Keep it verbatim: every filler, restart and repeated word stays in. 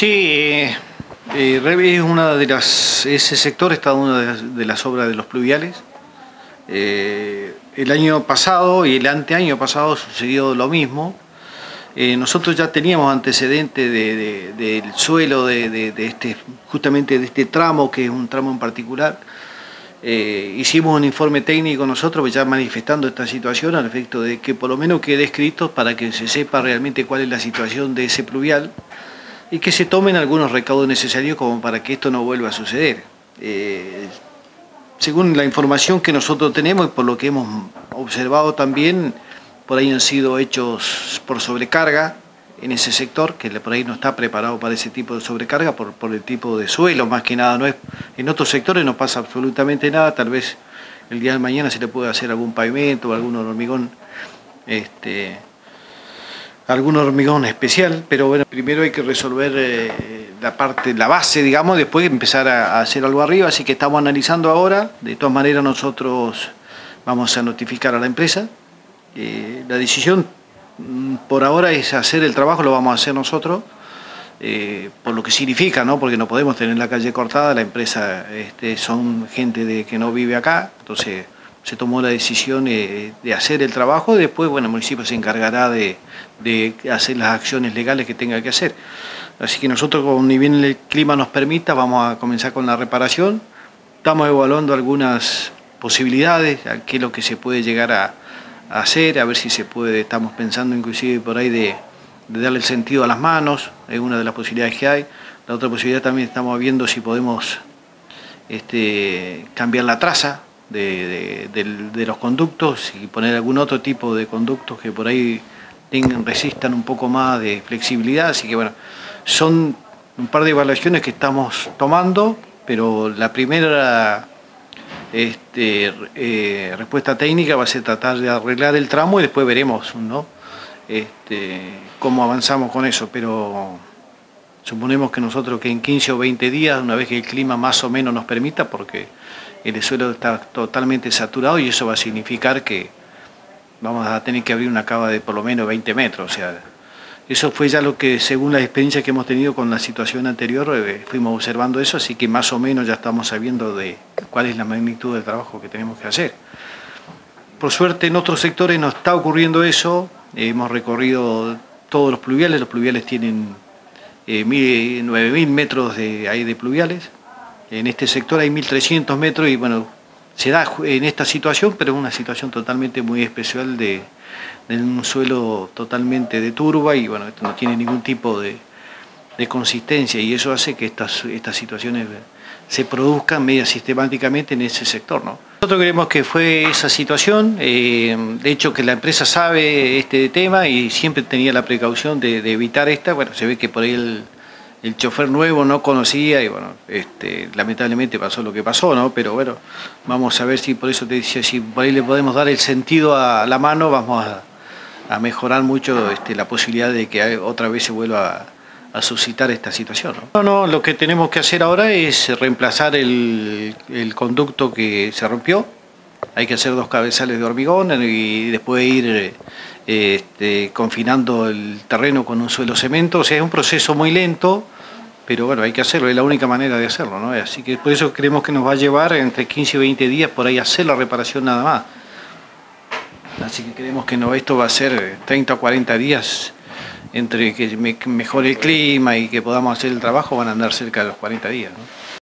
Sí, eh, eh, Reve es una de las, ese sector está una de las, de las obras de los pluviales. Eh, el año pasado y el anteaño pasado sucedió lo mismo. Eh, nosotros ya teníamos antecedentes de, de, del suelo de, de, de este, justamente de este tramo, que es un tramo en particular. Eh, hicimos un informe técnico nosotros ya manifestando esta situación al efecto de que por lo menos quede escrito para que se sepa realmente cuál es la situación de ese pluvial y que se tomen algunos recaudos necesarios como para que esto no vuelva a suceder. Eh, según la información que nosotros tenemos y por lo que hemos observado también, por ahí han sido hechos por sobrecarga en ese sector, que por ahí no está preparado para ese tipo de sobrecarga por, por el tipo de suelo, más que nada. No es, en otros sectores no pasa absolutamente nada, tal vez el día de mañana se le puede hacer algún pavimento o algún hormigón, este, algún hormigón especial, pero bueno, primero hay que resolver eh, la parte, la base, digamos, después empezar a, a hacer algo arriba, así que estamos analizando ahora. De todas maneras nosotros vamos a notificar a la empresa. Eh, la decisión por ahora es hacer el trabajo, lo vamos a hacer nosotros, eh, por lo que significa, ¿no? Porque no podemos tener la calle cortada, la empresa este, son gente de, que no vive acá, entonces se tomó la decisión eh, de hacer el trabajo y después, bueno, el municipio se encargará de, de hacer las acciones legales que tenga que hacer. Así que nosotros, ni bien el clima nos permita, vamos a comenzar con la reparación. Estamos evaluando algunas posibilidades, a qué es lo que se puede llegar a hacer, a ver si se puede, estamos pensando inclusive por ahí de, de darle el sentido a las manos, es una de las posibilidades que hay. La otra posibilidad también estamos viendo si podemos este, cambiar la traza de, de, de, de los conductos y poner algún otro tipo de conductos que por ahí tengan, resistan un poco más de flexibilidad, así que bueno, son un par de evaluaciones que estamos tomando, pero la primera Este, eh, respuesta técnica va a ser tratar de arreglar el tramo y después veremos, ¿no? este, cómo avanzamos con eso, pero suponemos que nosotros que en quince o veinte días, una vez que el clima más o menos nos permita, porque el suelo está totalmente saturado y eso va a significar que vamos a tener que abrir una cava de por lo menos veinte metros, o sea, eso fue ya lo que, según la experiencia que hemos tenido con la situación anterior, eh, fuimos observando eso, así que más o menos ya estamos sabiendo de cuál es la magnitud del trabajo que tenemos que hacer. Por suerte en otros sectores no está ocurriendo eso, eh, hemos recorrido todos los pluviales, los pluviales tienen eh, nueve mil metros de, ahí de pluviales, en este sector hay mil trescientos metros y bueno, se da en esta situación, pero es una situación totalmente muy especial de en un suelo totalmente de turba y bueno, esto no tiene ningún tipo de, de consistencia y eso hace que estas, estas situaciones se produzcan media sistemáticamente en ese sector, ¿no? Nosotros creemos que fue esa situación, eh, de hecho que la empresa sabe este tema y siempre tenía la precaución de, de evitar esta. Bueno, se ve que por ahí el, el chofer nuevo no conocía y bueno, este, lamentablemente pasó lo que pasó, ¿no? Pero bueno, vamos a ver si, por eso te decía, si por ahí le podemos dar el sentido a la mano, vamos a a mejorar mucho este, la posibilidad de que otra vez se vuelva a, a suscitar esta situación, ¿no? No, no, lo que tenemos que hacer ahora es reemplazar el, el conducto que se rompió. Hay que hacer dos cabezales de hormigón y después ir eh, este, confinando el terreno con un suelo cemento. O sea, es un proceso muy lento, pero bueno, hay que hacerlo, es la única manera de hacerlo, ¿no? Así que por eso creemos que nos va a llevar entre quince y veinte días por ahí hacer la reparación nada más. Así que creemos que no, esto va a ser treinta o cuarenta días, entre que mejore el clima y que podamos hacer el trabajo, van a andar cerca de los cuarenta días, ¿no?